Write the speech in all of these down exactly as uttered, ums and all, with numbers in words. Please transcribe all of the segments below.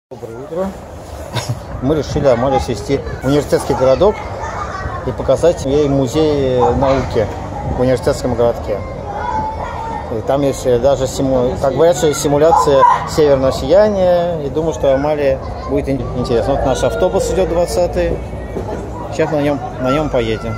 Доброе утро. Мы решили Амалию свезти в университетский городок и показать ей музей науки в университетском городке. И там есть даже, симу... как говорят, что есть симуляция северного сияния. И думаю, что Амалии будет интересно. Вот наш автобус идет двадцатый. Сейчас на нем, на нем поедем.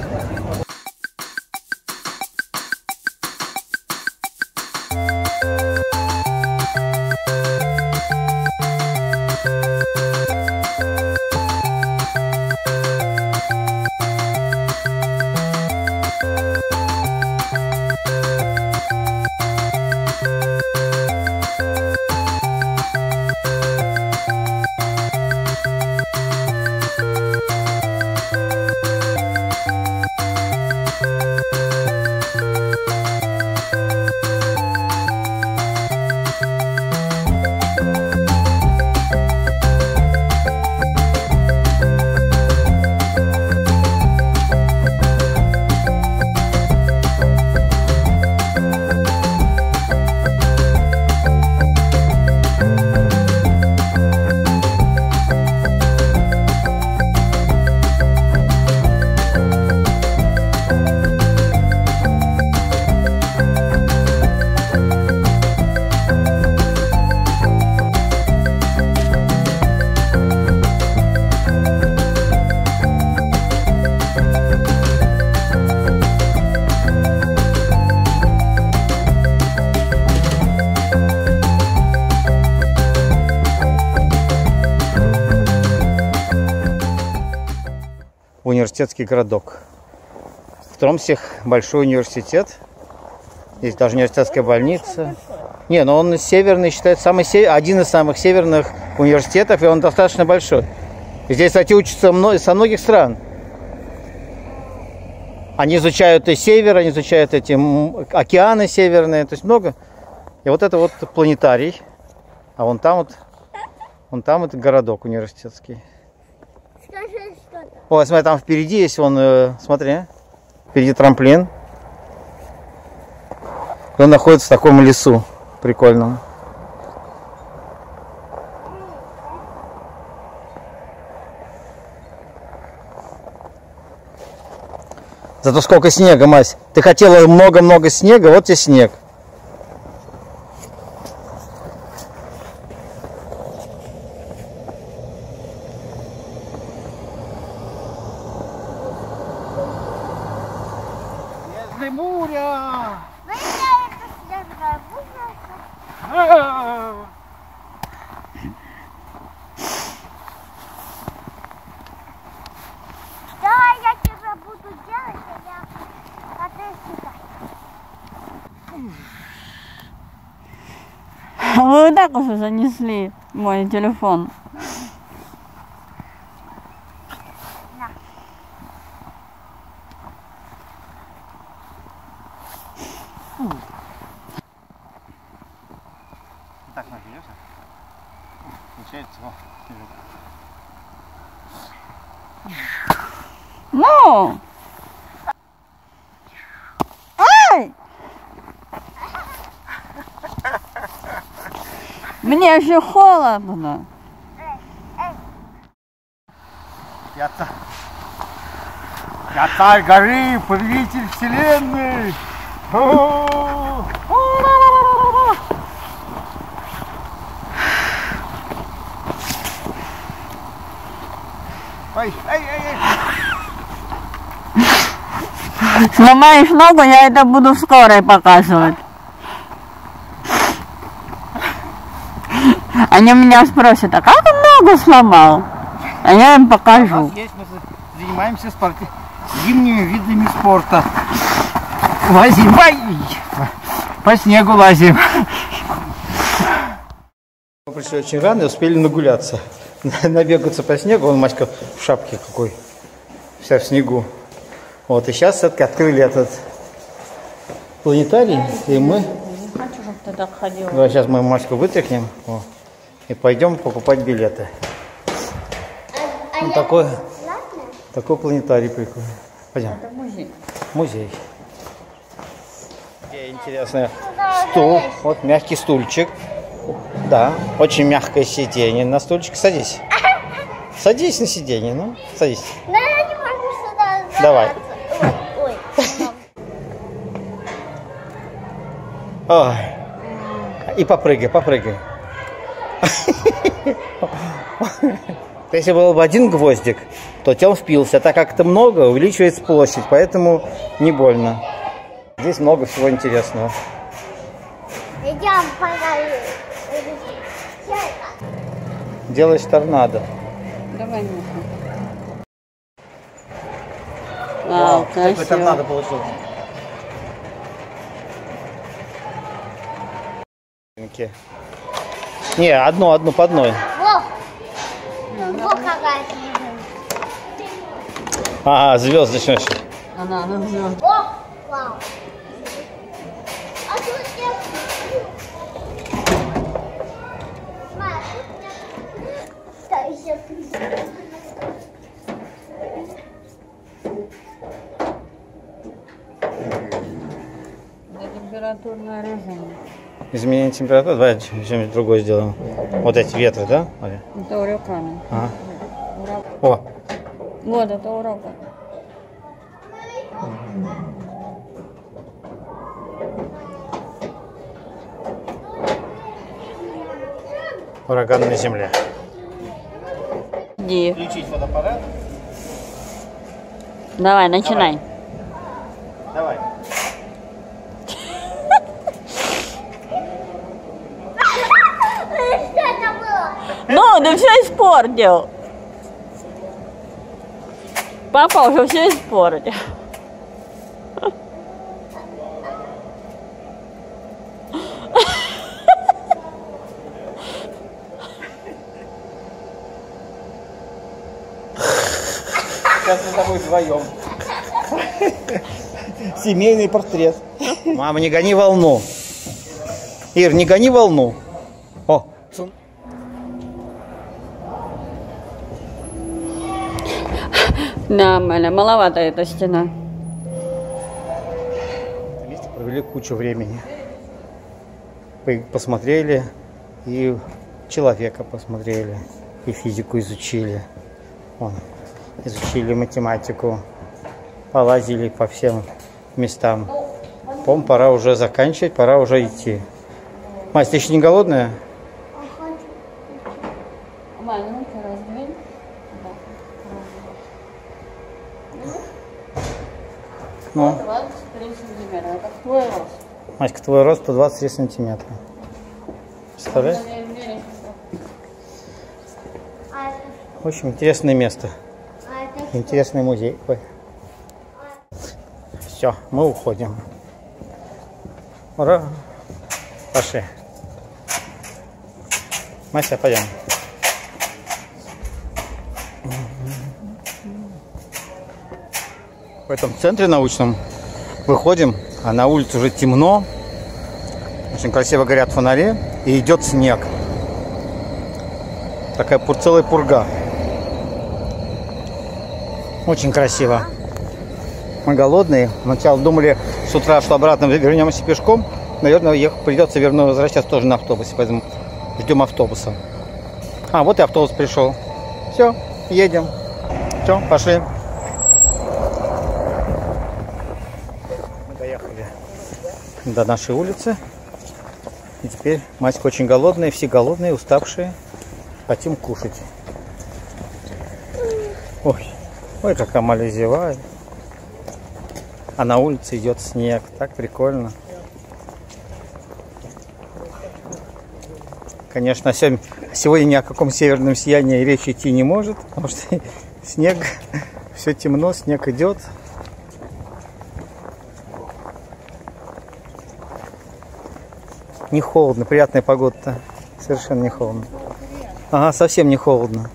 Университетский городок. В Тромсе большой университет. Здесь даже университетская больница. Не, но он северный, считается самый север, один из самых северных университетов, и он достаточно большой. Здесь, кстати, учатся со многих стран. Они изучают и север, они изучают эти океаны северные, то есть много. И вот это вот планетарий, а вон там вот, вон там это городок университетский. О, смотри, там впереди есть, вон, э, смотри, впереди трамплин. И он находится в таком лесу прикольном. Зато сколько снега, Мась. Ты хотела много-много снега, вот тебе снег. Буря! Давай я тебя буду делать, а ты сюда. Вы так уже занесли мой телефон. Так нагнешь, получается, Ну! Ай! Мне еще холодно. Я, ца... Я царь горы, повелитель вселенной. Ой, эй, эй, эй. Сломаешь ногу, я это буду в скорой показывать. Они меня спросят, а как он ногу сломал? А я им покажу. У нас есть, мы занимаемся спорти... зимними видами спорта. Лазим, ай, по снегу лазим. Мы пришли очень рано и успели нагуляться. Набегаться по снегу. Вон Маська в шапке какой, вся в снегу. Вот, и сейчас все-таки открыли этот планетарий, и мы... Не хочу, чтобы ты так ходила. Давай сейчас мы Маську вытряхнем, о, и пойдем покупать билеты. А Вот такой, такой планетарий прикольный. Пойдем. Это музей. Музей. Интересная стул, вот мягкий стульчик. Да, очень мягкое сиденье. На стульчик садись. Садись на сиденье, ну, садись. Но я не могу сюда забраться. Давай. Ой, ой. Ой. И попрыгай, попрыгай. Если был бы один гвоздик, то тем впился. Так как это много, увеличивается площадь, поэтому не больно. Здесь много всего интересного. Идем, погнали. Делаешь торнадо. Давай, Миша. Вау, Вау, какой красиво. торнадо получился. Не, одну, одну по одной. Во! Во какая-то. А, звезды сейчас. Она, она взяла. О, вау. А тут нет. Ма, тут нет. Да, еще. Это температурное режим. Изменение температуры. Давай что-нибудь другое сделаем. Вот эти ветры, да? Оля? Это ураганы. Ага. Ураган. О, Вот, это ураган. ураган на земле. Иди. Включить фотоаппарат. Давай, начинай. Давай. Что это было? Ну, ты все испортил. Папа уже все испортил. Сейчас мы с тобой вдвоем. Семейный портрет. Мама, не гони волну. Ир, не гони волну. О, Да, Мэля, маловато эта стена. вместе провели кучу времени. По- Посмотрели и человека посмотрели, и физику изучили. Вон, изучили математику, полазили по всем местам. По-моему, пора уже заканчивать, пора уже идти. Мась, ты еще не голодная? Мама, ну-ка раздвинь. Ну, двадцать три сантиметра. Это твой рост. Маська, твой рост сто двадцать три сантиметра. Представляешь? А это, В общем, интересное место. а это что? Интересный музей. Ой. Все, мы уходим. Ура! Пошли. Мася, пойдем. В этом центре научном выходим, а на улице уже темно. Очень красиво горят фонари и идет снег. Такая пур- целая пурга. Очень красиво. Мы голодные. Сначала думали с утра, что обратно вернемся пешком. Наверное, ехать придется верно возвращаться тоже на автобусе. Поэтому ждем автобуса. А, вот и автобус пришел. Все, едем. Все, пошли. Мы доехали до нашей улицы. И теперь Маська очень голодная, все голодные, уставшие. Хотим кушать. Ой, ой, как Амалия зевает. А на улице идет снег. Так прикольно. Конечно, сегодня ни о каком северном сиянии речи идти не может, потому что снег, все темно, снег идет. Не холодно, приятная погода-то. Совершенно не холодно. Ага, совсем не холодно.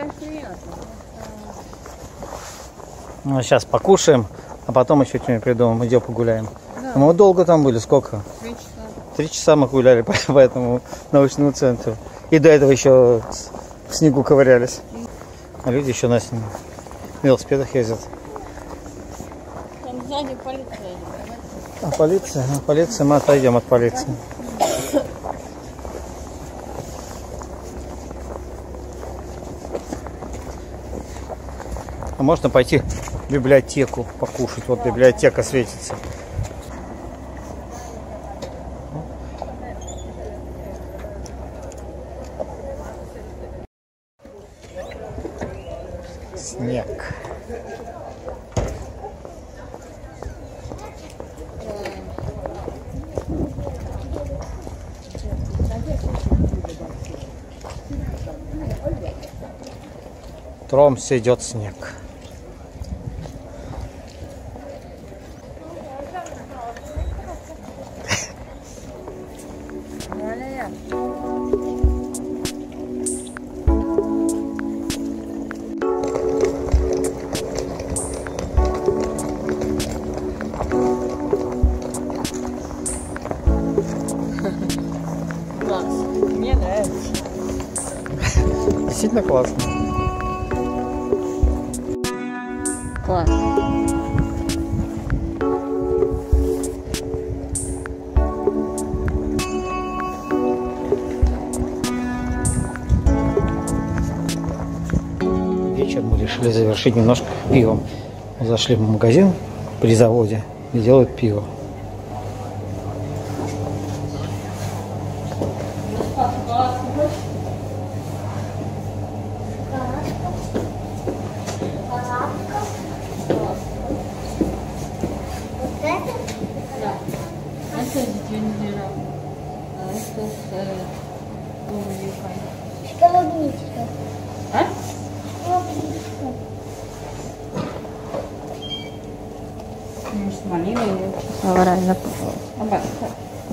Ну, сейчас покушаем, а потом еще что-нибудь придумаем, идем погуляем. Да. Мы долго там были, сколько? Три часа. Три часа мы гуляли по, по этому научному центру. И до этого еще в снегу ковырялись. А люди еще на велосипедах ездят. Там сзади полиция. А полиция? А полиция, мы отойдем от полиции. А можно пойти в библиотеку покушать. Вот библиотека светится. Снег. В Тромсе идет снег. Класс. Мне нравится. Действительно классно. Класс. Вечер мы решили завершить немножко пивом. Зашли в магазин при заводе и делают пиво. Это джинджера. А это с клубникой. Голубничка. А? Голубничка. Ну, с малиной. Говорай, запомнил. Обратно.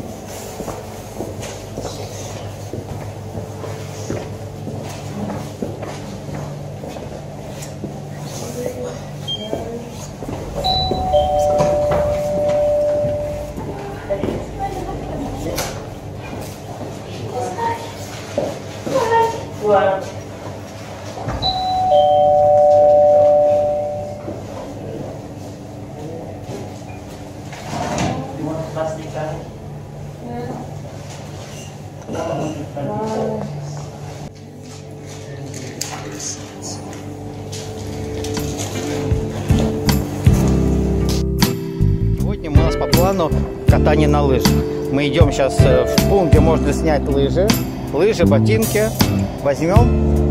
Сегодня у нас по плану катание на лыжах. Мы идем сейчас в пункт, где можно снять лыжи, лыжи, ботинки. Возьмем